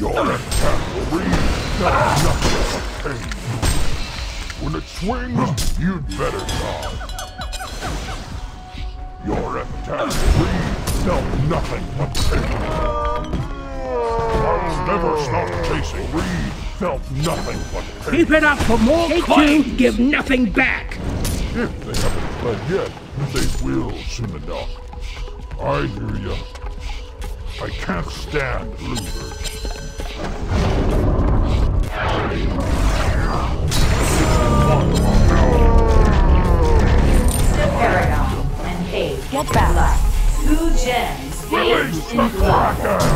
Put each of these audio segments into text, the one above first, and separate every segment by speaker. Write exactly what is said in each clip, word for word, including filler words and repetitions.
Speaker 1: Your attack will read nothing but pain. When it swings, you'd better dodge. Your attack will read nothing but pain. I'll never stop chasing. Reed felt nothing but pain.
Speaker 2: Keep it up for more coins. Give nothing back.
Speaker 1: If they haven't fled yet, they will soon enough. I hear ya. I can't stand losers.
Speaker 3: The Paragon and Cave get back. Two gems.
Speaker 1: Release the Kraken!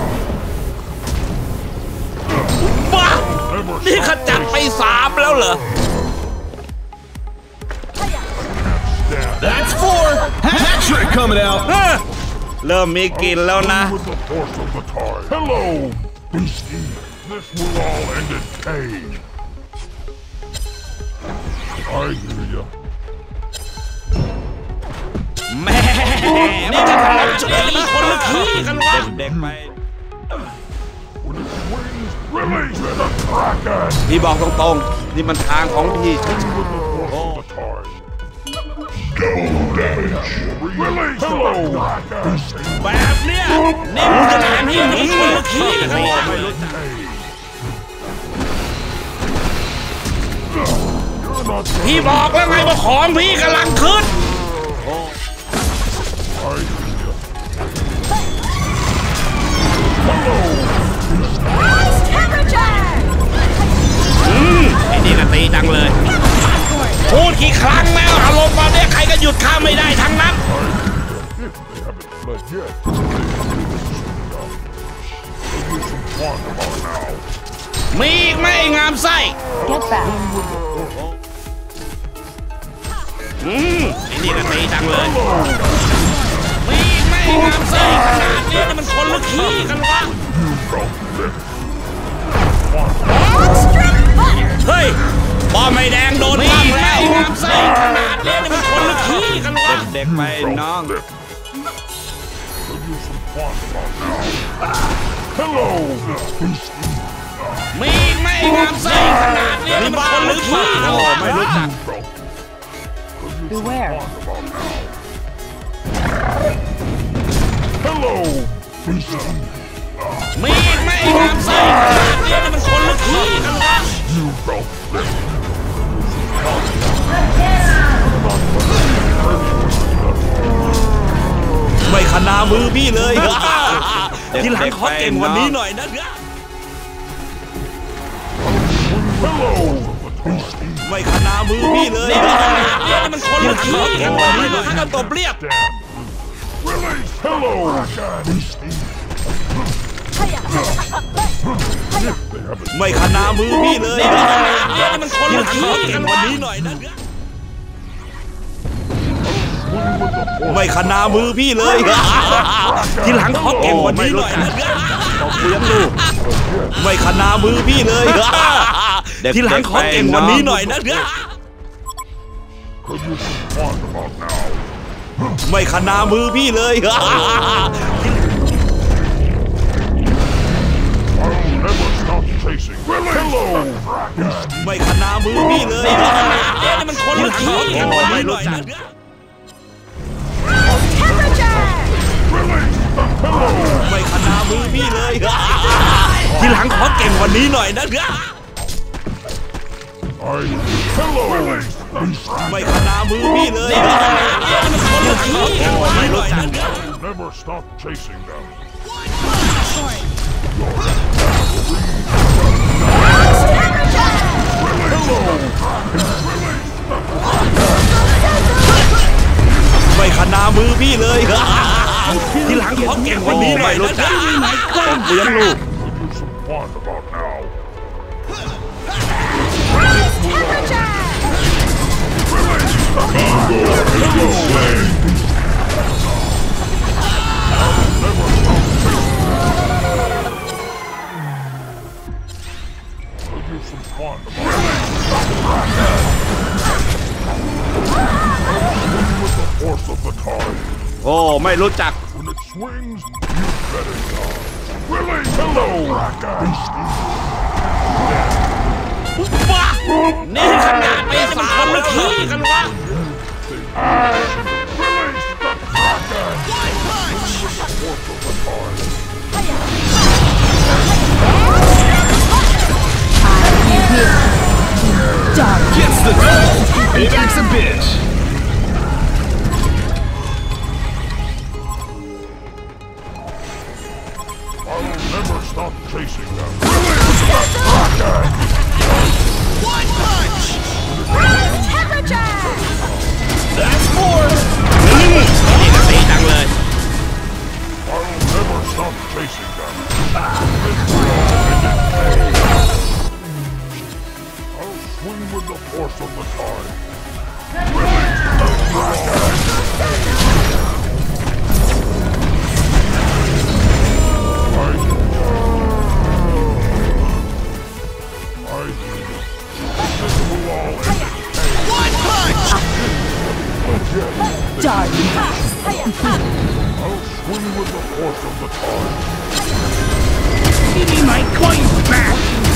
Speaker 4: บ้านี่ขจัดไปสามแล้วเหรอ
Speaker 5: That's four. Hat trick coming out.
Speaker 4: เริ่มมีกลิ่นแล้วนะ
Speaker 1: With the force of the tide. Hello, beastie. This will all end in pain. I hear ya.
Speaker 4: แม่นี่จะทำอะไรนี่คนละขี้กันวะเด็กๆไป
Speaker 1: When it swings, release the Kraken!
Speaker 4: พี่บอกตรงๆนี่มันทางของพี่
Speaker 1: With the force of the tide. Double damage. Release the Kraken!
Speaker 4: แบบเนี้ยนี่มึงจะทำให้หนีคนละขี้กันวะ
Speaker 1: You're not
Speaker 4: พี่บอกแล้วไงว่าของพี่กำลังขึ้น
Speaker 1: I hear ya. Hello!
Speaker 4: อืมไอ้นี่ก็ตีจังเลยพูดกี่ครั้งแล้วอารมณ์มาเนี่ยใครก็หยุดข้าไม่ได้ทั้งนั้น
Speaker 1: If they haven't fled yet, they will some quantum now.
Speaker 4: มีอีกไหมไอ้งามไส้
Speaker 3: Get back.
Speaker 4: อืมไอ้นี่ก็ตีจังเลยมีอีกไหมไอ้งามไส้ขนาดนี้นี่มันคนละขี้กันวะ เฮ้ยบอมไม่แดงโดนปั้มแล้วงามไส้ขนาดนี้นี่มันคนละขี้กันวะเด็กๆไปน้อง
Speaker 1: Hello!
Speaker 4: มีอีกไหมไอ้งามไส้ขนาดนี้นี่มันคนละขี้กันวะไม่รู้จัก
Speaker 3: Beware.
Speaker 1: Hello!
Speaker 4: มีอีกไหมไอ้งามไส้ขนาดนี้นี่มันคนละขี้กันวะ
Speaker 1: You felt this.
Speaker 4: ไม่ขนามือพี่เลย ทีหลังขอเก่งวันนี้หน่อยนะ
Speaker 1: Hello!
Speaker 4: ไม่ขนามือพี่เลยนี่มันคนละขี้กันวันนี้หน่อยนะตบเรียบ
Speaker 1: Release! Hello! Beastie.
Speaker 4: ไม่ขนามือพี่เลยนี่มันคนละขี้กันวันนี้หน่อยนะไม่ขนามือพี่เลยทีหลังขอเก่งวันนี้หน่อยนะตบเลี้ยงลูกไม่ขนามือพี่เลยทีหลังขอเก่งวันนี้หน่อยนะ
Speaker 1: Could you some quantum out now?
Speaker 4: ไม่ขนามือพี่เลย
Speaker 1: I'll never stop chasing. Hello! Beastie.
Speaker 4: ไม่ขนามือพี่เลยนี่มันคนละขี้กันวันนี้หน่อยนะ ไม่ขนามือพี่เลยทีหลังขอเก่งวันนี้หน่อยนะ
Speaker 1: I... Hello!
Speaker 4: ไม่ขนามือพี่เลยมันคนละขี้กันวันนี้หน่อยนะ
Speaker 1: Never stop chasing them.
Speaker 4: ไม่ขนามือพี่เลยทีหลังขอเก่งวันนี้หน่อยนะต้องเลี้ยงลูก
Speaker 1: Could you some quantum out now? Could you some quantum out with the force of the tide.
Speaker 4: โอ้ไม่รู้จัก
Speaker 1: When it swings, you better dodge. Release! Hello, Raka!
Speaker 4: บ้านี่ขนาดไม่สามนาทีกันวะ
Speaker 5: Gets the payback's a bitch.
Speaker 1: I'll never stop chasing them.
Speaker 5: One punch.
Speaker 3: Temperature!
Speaker 5: That's four.
Speaker 4: นี่ก็ตีจังเลย
Speaker 1: I'll never stop chasing them. I'll swing with the force of the tide.
Speaker 5: One punch.
Speaker 3: Dark.
Speaker 1: I'll swing with the force of the tide.
Speaker 2: Give me my coins back!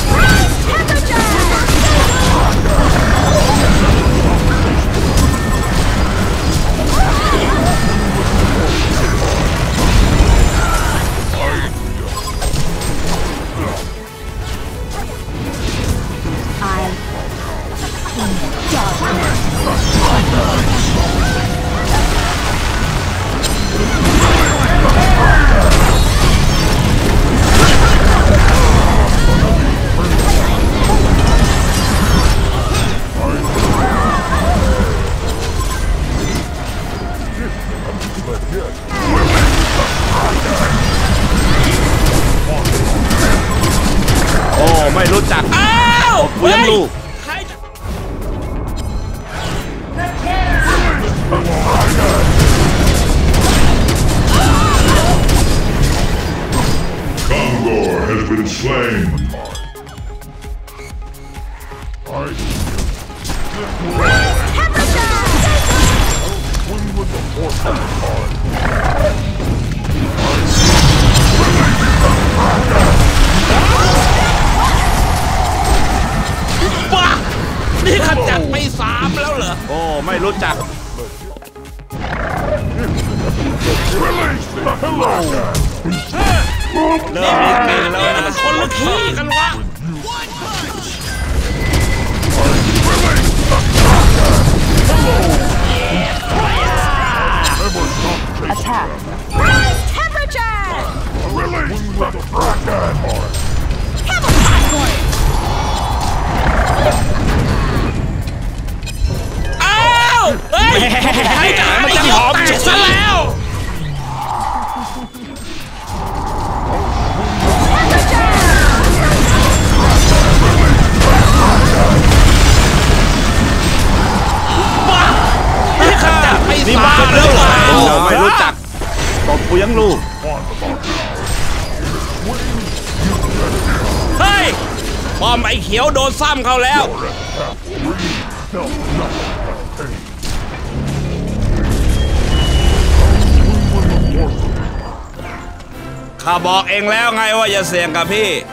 Speaker 4: โอ้ไม่รู้จักอ้าวเลี้ยงลูก
Speaker 1: Kongor has been slain. I swing with the force of the tide.
Speaker 4: บ้านี่ขจัดไปสามแล้วเหรอโอ้ไม่รู้จัก
Speaker 1: Release the hello.
Speaker 4: เริ่มมีกลิ่นแล้วนะมันคนละขี้กันวะ
Speaker 1: Never stop chasing
Speaker 3: Attack.
Speaker 1: them.
Speaker 3: Rise temperature!
Speaker 1: Release the Kraken.
Speaker 4: อ้าวเฮ้ยใครจะมันจะหอมจุกซะแล้ว นี่ขจัดไปสามแล้วเหรอโอ้ไม่รู้จักตบกูยังลูก เฮ้ยป้อมไอ้เขียวโดนซ้ำเขาแล้ว ข้าบอกเองแล้วไงว่าอย่าเสี่ยงกับพี่